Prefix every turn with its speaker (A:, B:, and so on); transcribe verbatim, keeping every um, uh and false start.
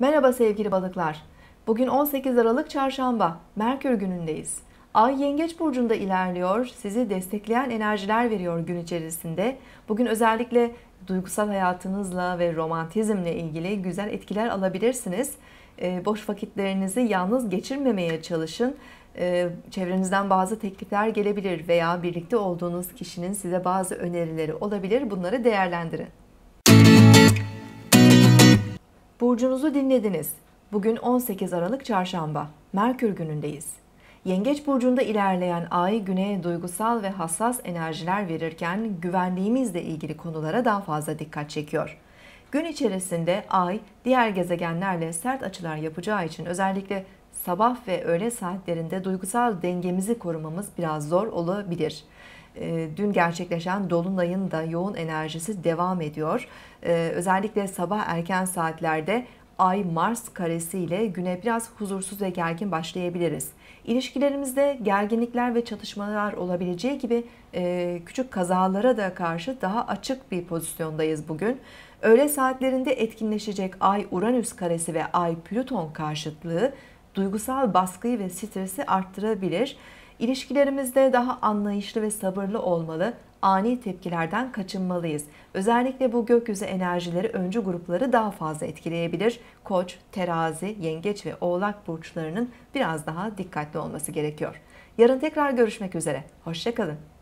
A: Merhaba sevgili balıklar. Bugün on sekiz Aralık Çarşamba, Merkür günündeyiz. Ay Yengeç burcunda ilerliyor, sizi destekleyen enerjiler veriyor gün içerisinde. Bugün özellikle duygusal hayatınızla ve romantizmle ilgili güzel etkiler alabilirsiniz. Ee, boş vakitlerinizi yalnız geçirmemeye çalışın. Ee, çevrenizden bazı teklifler gelebilir veya birlikte olduğunuz kişinin size bazı önerileri olabilir. Bunları değerlendirin. Burcunuzu dinlediniz. Bugün on sekiz Aralık Çarşamba, Merkür günündeyiz. Yengeç burcunda ilerleyen ay güneye duygusal ve hassas enerjiler verirken güvenliğimizle ilgili konulara daha fazla dikkat çekiyor. Gün içerisinde ay diğer gezegenlerle sert açılar yapacağı için özellikle sabah ve öğle saatlerinde duygusal dengemizi korumamız biraz zor olabilir. Dün gerçekleşen dolunayın da yoğun enerjisi devam ediyor. Özellikle sabah erken saatlerde Ay Mars karesi ile güne biraz huzursuz ve gergin başlayabiliriz. İlişkilerimizde gerginlikler ve çatışmalar olabileceği gibi küçük kazalara da karşı daha açık bir pozisyondayız bugün. Öğle saatlerinde etkinleşecek Ay Uranüs karesi ve Ay Plüton karşıtlığı duygusal baskıyı ve stresi arttırabilir. İlişkilerimizde daha anlayışlı ve sabırlı olmalı, ani tepkilerden kaçınmalıyız. Özellikle bu gökyüzü enerjileri öncü grupları daha fazla etkileyebilir. Koç, terazi, yengeç ve oğlak burçlarının biraz daha dikkatli olması gerekiyor. Yarın tekrar görüşmek üzere. Hoşça kalın.